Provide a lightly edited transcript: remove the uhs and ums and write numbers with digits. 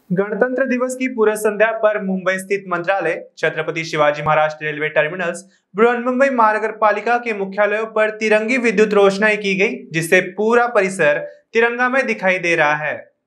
गणतंत्र दिवस की पूर्व संध्या पर मुंबई स्थित मंत्रालय, छत्रपति शिवाजी महाराज रेलवे टर्मिनल्स, बृहन्मुंबई महानगर पालिका के मुख्यालयों पर तिरंगी विद्युत रोशनाई की गई, जिससे पूरा परिसर तिरंगा में दिखाई दे रहा है।